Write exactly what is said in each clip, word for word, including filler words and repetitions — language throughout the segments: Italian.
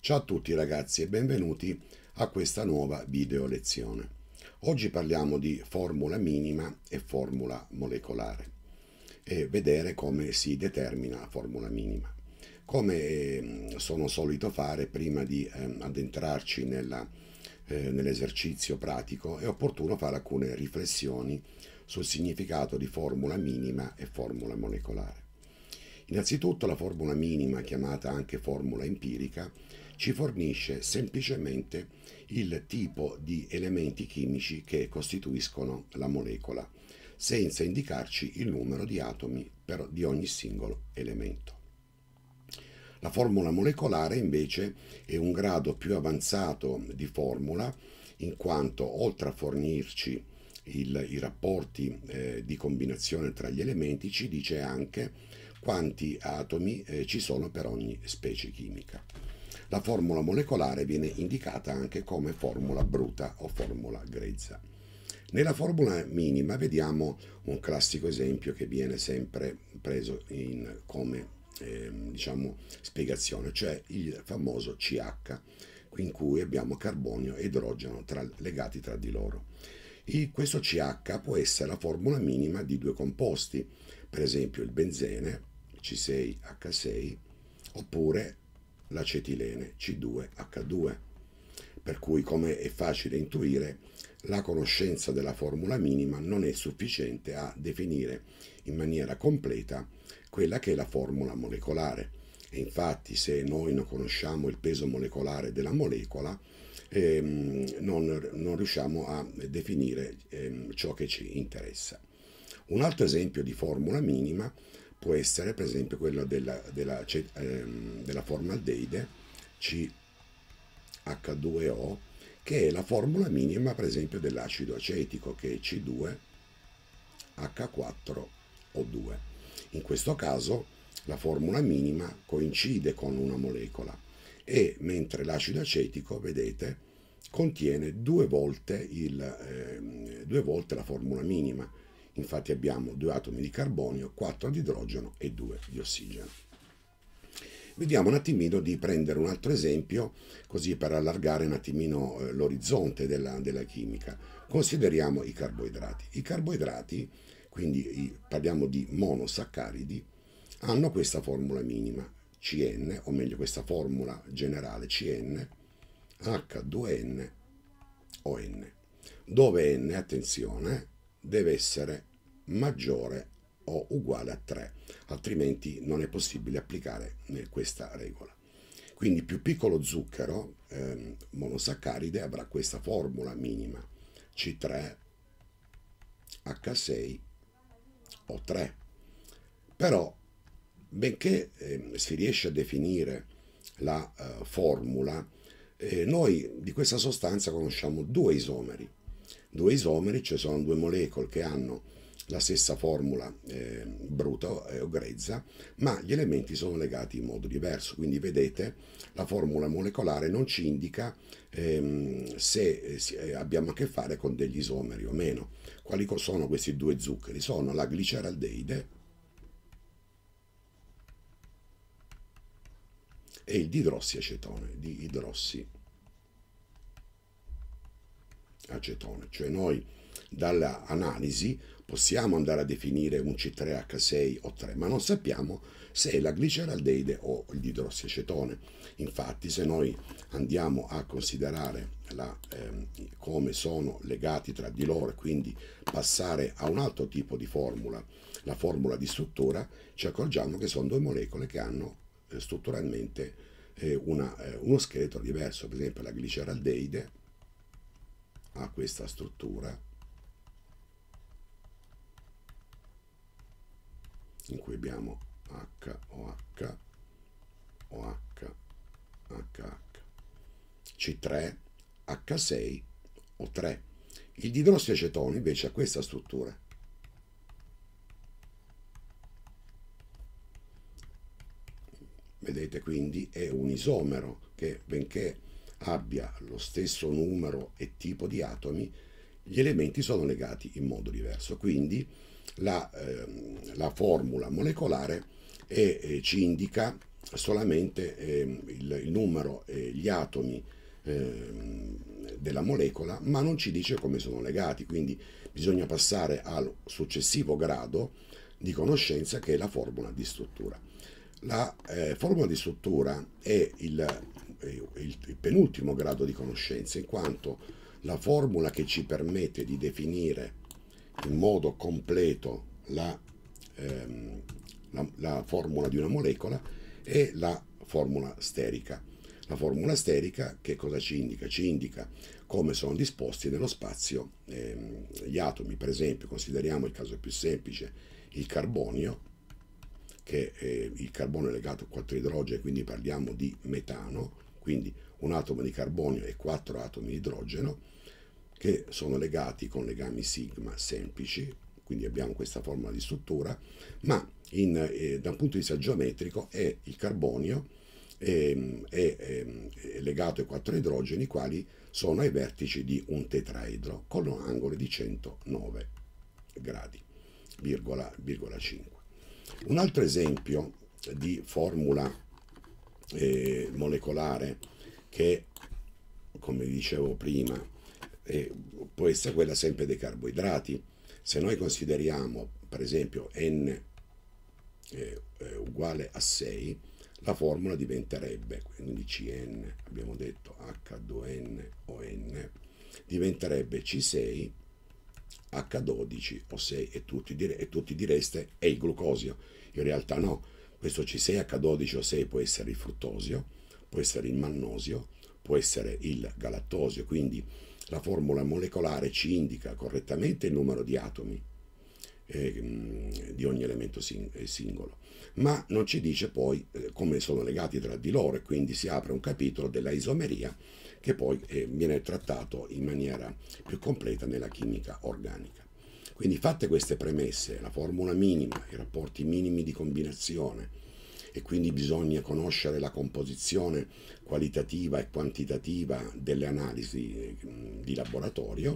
Ciao a tutti ragazzi e benvenuti a questa nuova video lezione. Oggi parliamo di formula minima e formula molecolare e vedere come si determina la formula minima. Come eh, sono solito fare prima di eh, addentrarci nella, eh, nell'esercizio pratico, è opportuno fare alcune riflessioni sul significato di formula minima e formula molecolare. Innanzitutto la formula minima, chiamata anche formula empirica, ci fornisce semplicemente il tipo di elementi chimici che costituiscono la molecola, senza indicarci il numero di atomi per, di ogni singolo elemento. La formula molecolare invece è un grado più avanzato di formula, in quanto oltre a fornirci il, i rapporti eh, di combinazione tra gli elementi, ci dice anche quanti atomi eh, ci sono per ogni specie chimica. La formula molecolare viene indicata anche come formula bruta o formula grezza. Nella formula minima vediamo un classico esempio che viene sempre preso in, come eh, diciamo, spiegazione, cioè il famoso C H, in cui abbiamo carbonio e idrogeno tra, legati tra di loro. E questo C H può essere la formula minima di due composti, per esempio il benzene C sei H sei oppure l'acetilene C due H due, per cui, come è facile intuire, la conoscenza della formula minima non è sufficiente a definire in maniera completa quella che è la formula molecolare. E infatti, se noi non conosciamo il peso molecolare della molecola, ehm, non, non riusciamo a definire ehm, ciò che ci interessa. Un altro esempio di formula minima può essere per esempio quello della, della, ehm, della formaldeide C H due O, che è la formula minima per esempio dell'acido acetico, che è C due H quattro O due. In questo caso la formula minima coincide con una molecola, e mentre l'acido acetico, vedete, contiene due volte, il, eh, due volte la formula minima. Infatti abbiamo due atomi di carbonio, quattro di idrogeno e due di ossigeno. Vediamo un attimino di prendere un altro esempio, così per allargare un attimino eh, l'orizzonte della, della chimica. Consideriamo i carboidrati. I carboidrati, quindi i, parliamo di monosaccaridi, hanno questa formula minima, C N, o meglio questa formula generale C N, H due N O N, dove N, attenzione, deve essere maggiore o uguale a tre, altrimenti non è possibile applicare questa regola. Quindi più piccolo zucchero eh, monosaccaride avrà questa formula minima C tre H sei O tre. Però, benché eh, si riesce a definire la eh, formula, eh, noi di questa sostanza conosciamo due isomeri. Due isomeri, cioè sono due molecole che hanno la stessa formula eh, bruta o grezza, ma gli elementi sono legati in modo diverso. Quindi vedete, la formula molecolare non ci indica ehm, se eh, abbiamo a che fare con degli isomeri o meno. Quali sono questi due zuccheri? Sono la gliceraldeide e il didrossiacetone, di idrossi acetone. Cioè noi dall'analisi possiamo andare a definire un C tre H sei O tre, ma non sappiamo se è la gliceraldeide o il didrossiacetone. Infatti, se noi andiamo a considerare la, ehm, come sono legati tra di loro e quindi passare a un altro tipo di formula, la formula di struttura, ci accorgiamo che sono due molecole che hanno eh, strutturalmente eh, una, eh, uno scheletro diverso. Per esempio la gliceraldeide ha questa struttura in cui abbiamo H O H O H H H C tre H sei O tre. Il didrossiacetone invece ha questa struttura. Vedete, quindi è un isomero che, benché abbia lo stesso numero e tipo di atomi, gli elementi sono legati in modo diverso. Quindi la, eh, la formula molecolare è, eh, ci indica solamente eh, il, il numero e gli atomi eh, della molecola, ma non ci dice come sono legati, quindi bisogna passare al successivo grado di conoscenza, che è la formula di struttura. La eh, formula di struttura è il, eh, il, il penultimo grado di conoscenza, in quanto la formula che ci permette di definire in modo completo la, ehm, la, la formula di una molecola è la formula sterica. La formula sterica che cosa ci indica? Ci indica come sono disposti nello spazio ehm, gli atomi. Per esempio, consideriamo il caso più semplice, il carbonio, che eh, il carbonio è legato a quattro idrogeni, quindi parliamo di metano, quindi un atomo di carbonio e quattro atomi di idrogeno, che sono legati con legami sigma semplici, quindi abbiamo questa formula di struttura, ma in, eh, da un punto di vista geometrico è il carbonio è, è, è legato ai quattro idrogeni, quali sono ai vertici di un tetraedro con angoli di centonove gradi, virgola, virgola cinque. Un altro esempio di formula eh, molecolare che, come dicevo prima, eh, può essere quella sempre dei carboidrati. Se noi consideriamo, per esempio, n eh, eh, uguale a sei, la formula diventerebbe, quindi C N, abbiamo detto H due N O N, diventerebbe C sei H dodici O sei, e tutti, dire, e tutti direste è il glucosio. In realtà no, questo C sei H dodici O sei può essere il fruttosio, può essere il mannosio, può essere il galattosio, quindi la formula molecolare ci indica correttamente il numero di atomi eh, di ogni elemento sing singolo, ma non ci dice poi eh, come sono legati tra di loro, e quindi si apre un capitolo della isomeria che poi eh, viene trattato in maniera più completa nella chimica organica. Quindi, fatte queste premesse, la formula minima, i rapporti minimi di combinazione, e quindi bisogna conoscere la composizione qualitativa e quantitativa delle analisi di laboratorio,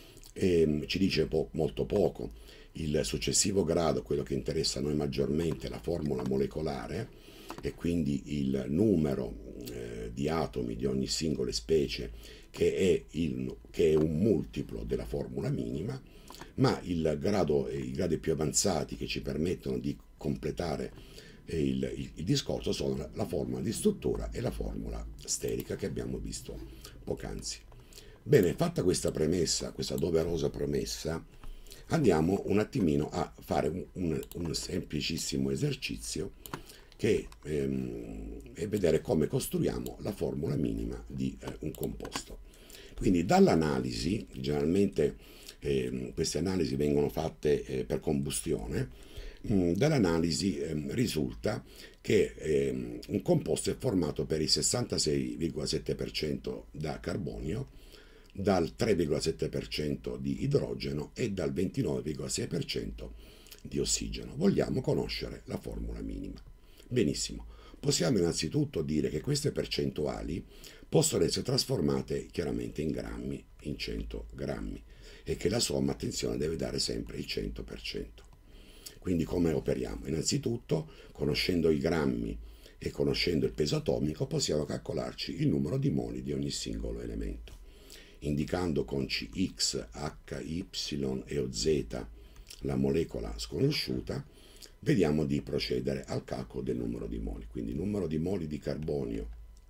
e ci dice po molto poco. Il successivo grado, quello che interessa a noi maggiormente, è la formula molecolare, e quindi il numero eh, di atomi di ogni singola specie, che è, il, che è un multiplo della formula minima, ma il grado, i gradi più avanzati che ci permettono di completare il, il, il discorso sono la, la formula di struttura e la formula sterica che abbiamo visto poc'anzi. Bene, fatta questa premessa, questa doverosa premessa, andiamo un attimino a fare un, un, un semplicissimo esercizio che ehm, è vedere come costruiamo la formula minima di eh, un composto. Quindi dall'analisi, generalmente eh, queste analisi vengono fatte eh, per combustione, mh, dall'analisi eh, risulta che eh, un composto è formato per il sessantasei virgola sette per cento da carbonio, dal tre virgola sette per cento di idrogeno e dal ventinove virgola sei per cento di ossigeno. Vogliamo conoscere la formula minima. Benissimo, possiamo innanzitutto dire che queste percentuali possono essere trasformate chiaramente in grammi, in cento grammi, e che la somma, attenzione, deve dare sempre il cento per cento. Quindi come operiamo? Innanzitutto, conoscendo i grammi e conoscendo il peso atomico, possiamo calcolarci il numero di moli di ogni singolo elemento. Indicando con C X, H, Y e O Z la molecola sconosciuta, vediamo di procedere al calcolo del numero di moli. Quindi il numero di moli di carbonio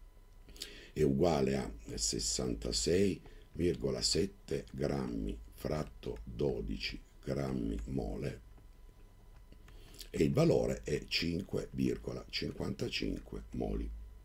è uguale a sessantasei virgola sette grammi fratto dodici grammi mole, e il valore è cinque virgola cinquantacinque moli.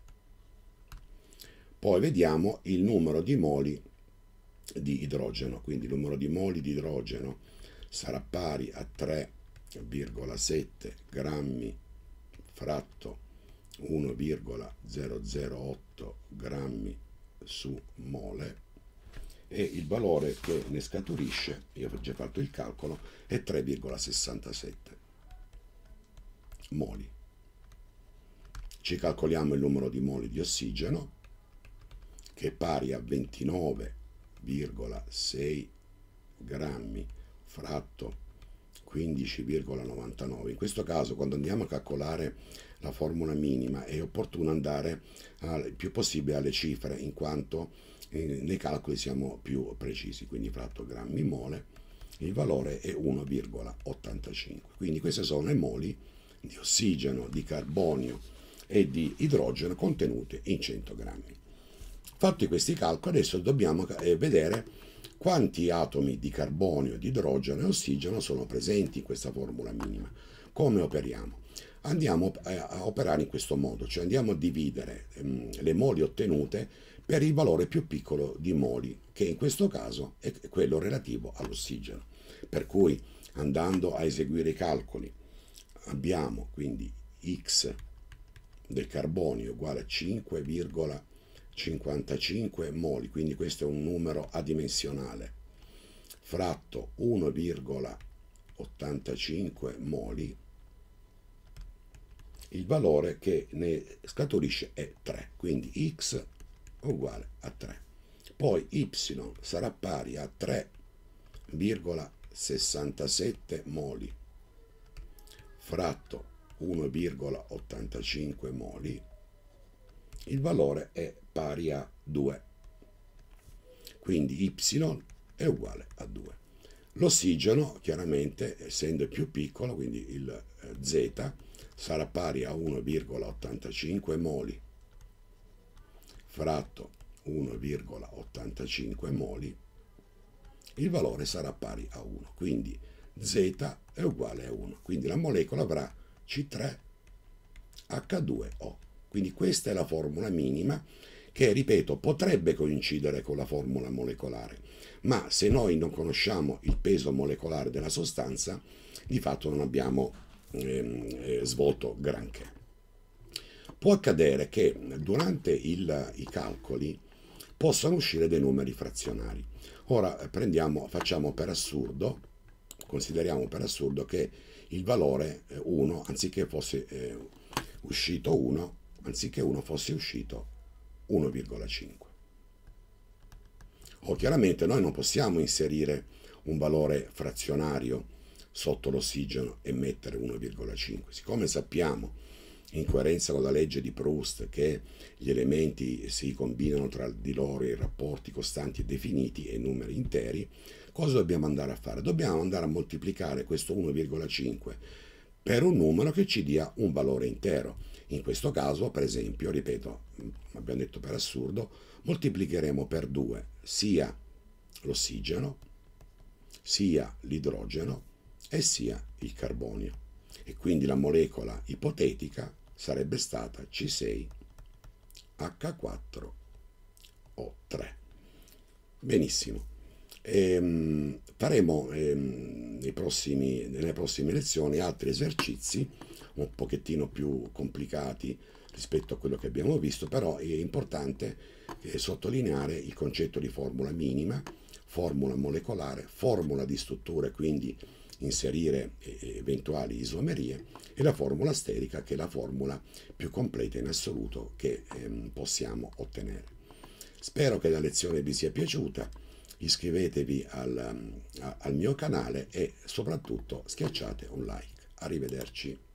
Poi vediamo il numero di moli di idrogeno, quindi il numero di moli di idrogeno sarà pari a tre virgola sette grammi fratto uno virgola zero zero otto grammi su mole, e il valore che ne scaturisce, io ho già fatto il calcolo, è tre virgola sessantasette moli. Ci calcoliamo il numero di moli di ossigeno, che è pari a ventinove virgola sei grammi fratto quindici virgola novantanove. In questo caso, quando andiamo a calcolare la formula minima, è opportuno andare al più possibile alle cifre, in quanto eh, nei calcoli siamo più precisi. Quindi fratto grammi mole, il valore è uno virgola ottantacinque. Quindi queste sono le moli di ossigeno, di carbonio e di idrogeno contenute in cento grammi. Fatti questi calcoli, adesso dobbiamo vedere quanti atomi di carbonio, di idrogeno e ossigeno sono presenti in questa formula minima. Come operiamo? Andiamo a operare in questo modo, cioè andiamo a dividere ehm, le moli ottenute per il valore più piccolo di moli, che in questo caso è quello relativo all'ossigeno. Per cui, andando a eseguire i calcoli, abbiamo quindi x del carbonio uguale a cinque virgola cinquantacinque moli, quindi questo è un numero adimensionale, fratto uno virgola ottantacinque moli, il valore che ne scaturisce è tre, quindi x uguale a tre. Poi y sarà pari a tre virgola sessantasette moli, fratto uno virgola ottantacinque moli, il valore è pari a due, quindi y è uguale a due. L'ossigeno, chiaramente, essendo più piccolo, quindi il Z sarà pari a uno virgola ottantacinque moli, fratto uno virgola ottantacinque moli, il valore sarà pari a uno, quindi Z è uguale a uno, quindi la molecola avrà C tre H due O. Quindi questa è la formula minima che, ripeto, potrebbe coincidere con la formula molecolare, ma se noi non conosciamo il peso molecolare della sostanza, di fatto non abbiamo ehm, eh, svolto granché. Può accadere che durante il, i calcoli possano uscire dei numeri frazionari. Ora prendiamo, facciamo per assurdo, consideriamo per assurdo che il valore uno, anziché fosse eh, uscito uno, anziché uno fosse uscito uno virgola cinque. O chiaramente noi non possiamo inserire un valore frazionario sotto l'ossigeno e mettere uno virgola cinque. Siccome sappiamo, in coerenza con la legge di Proust, che gli elementi si combinano tra di loro in rapporti costanti e definiti e numeri interi, cosa dobbiamo andare a fare? Dobbiamo andare a moltiplicare questo uno virgola cinque per un numero che ci dia un valore intero. In questo caso, per esempio, ripeto, abbiamo detto per assurdo, moltiplicheremo per due sia l'ossigeno, sia l'idrogeno e sia il carbonio. E quindi la molecola ipotetica sarebbe stata C sei H quattro O tre. Benissimo. Ehm, faremo ehm, nei prossimi, nelle prossime lezioni altri esercizi un pochettino più complicati rispetto a quello che abbiamo visto, però è importante eh, sottolineare il concetto di formula minima, formula molecolare, formula di strutture, quindi inserire eh, eventuali isomerie, e la formula sterica, che è la formula più completa in assoluto che ehm, possiamo ottenere. Spero che la lezione vi sia piaciuta, iscrivetevi al, al mio canale e soprattutto schiacciate un like. Arrivederci.